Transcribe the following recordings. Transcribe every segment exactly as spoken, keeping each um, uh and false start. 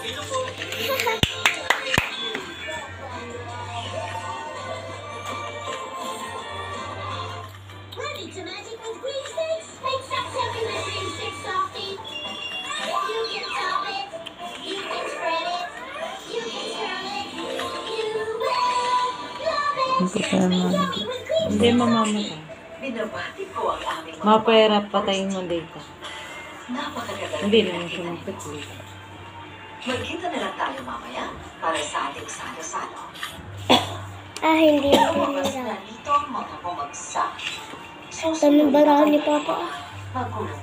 Ready to magic with green sticks? Make something with green sticks, Sophie. You can top it. You can spread it. You can swirl it. You will love it. Hindi ka Yummy naman. with green Hindi sticks. mamamata. Binabati ko ang aming mga Mapera patayin mo data. napakaganda. Hindi naman siya magpipili. Magkita na lang tayo mamaya para sa ating salo-salo. Ah, hindi ako Lumabas nila. na dito ang mga bumagsak. Tanong barahan ni Papa. Magulong.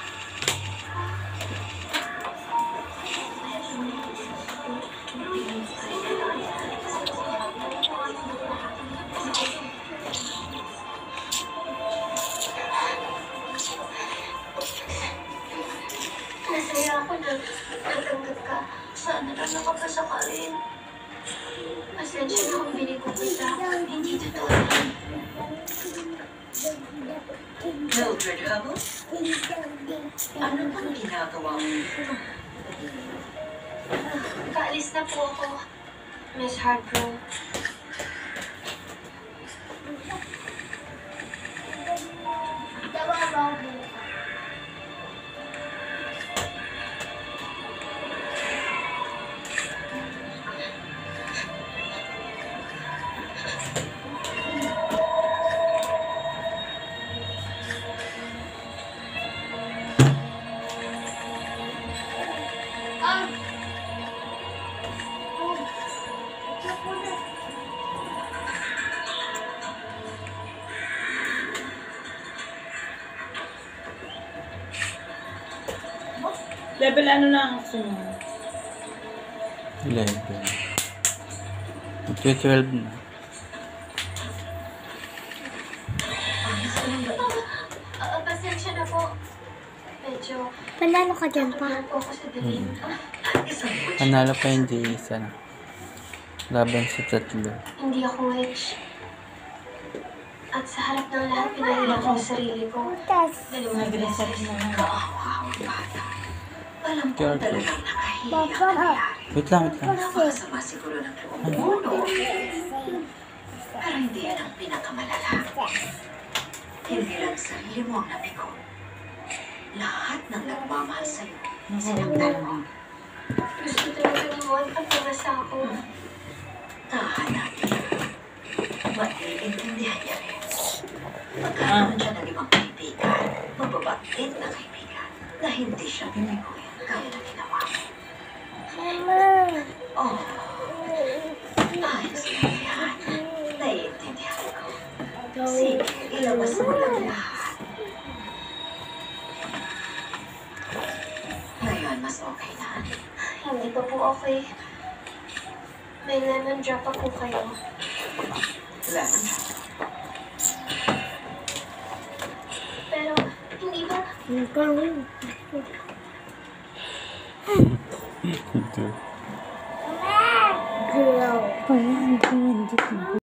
Masaya ako na natanggap ka. Sana lang nakapasakalin. Pasensya na kung binigko kita. Hindi totoo yan. Mildred Hubble, ano bang ginagawa mo? Kaalis na po ako, Miss Hargrove. Level ano na ang gusto mo? eleven. twelve na. Ah, pasensya na po. Medyo Panalo ka dyan pa. na po ako sa dilim. Panalo pa hindi isa na. Laban sa tatlo. Hindi ako witch. At sa harap ng lahat, pinahila ko ang sarili ko. Dahil mga Nag-reset mo na. Kaawang bata. Alam ko Careful. talagang nakahiya Papa. ang nangyari. Wait lang, wait lang. Napakasama siguro ng loob mo, no? Pero hindi yan ang pinakamalala. Hindi lang sarili mo ang nabigo. Lahat ng nagmamahal sa'yo, sinaktan mo. gusto talaga ni Juan pag nabasa ako. Tahanapin. Maiintindihan niya rin. Magkakaroon siya ng ibang kaibigan, mababait na kaibigan, na hindi siya bibiguin kaya na ginawa mo. Mama. Oh, ayos lang yan. Naiintindihan ko. Sige, ilabas mo lang lahat. Ngayon, mas okay na. Hindi pa po okay. May lemon drop pa po kayo. Lemon drop. Pero, hindi ba Nagkaroon. Ito. Hello. Ayan, hindi